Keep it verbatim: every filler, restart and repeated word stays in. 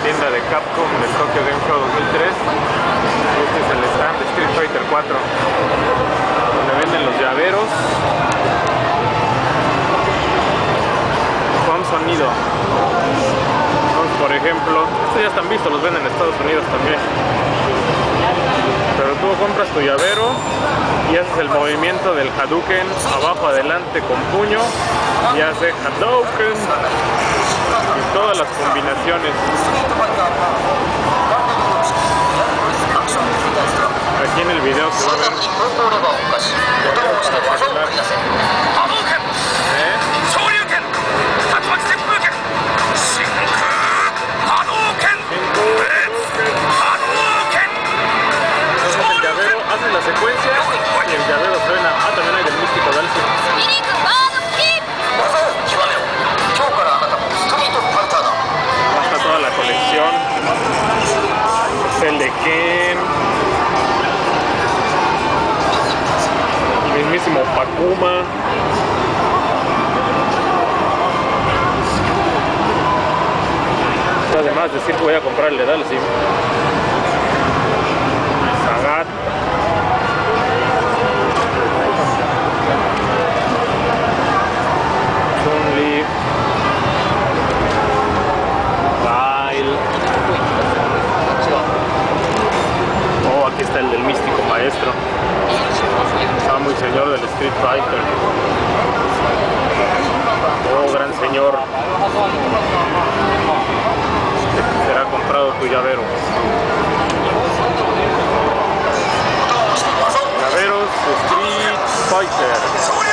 tienda de Capcom del Tokyo Game Show dos mil tres. Este es el stand de Street Fighter cuatro, donde venden los llaveros con sonido. Entonces, por ejemplo, estos ya están vistos, los venden en Estados Unidos también. Pero tú compras tu llavero y haces el movimiento del Hadouken, abajo, adelante con puño, y hace Hadouken y todas las combinaciones. Aquí en el video se va a ver. ¿Eh? Hacen la secuencia y el llavero suena. Ah, también hay del místico Dalsim. Hasta toda la colección. El de Ken. El mismísimo Pakuma. Además decir que voy a comprarle Dalsim. Sagat. Oh, aquí está el del místico maestro. Está muy señor del Street Fighter. Oh, gran señor. Será comprado tu llavero. Llaveros Street Fighter.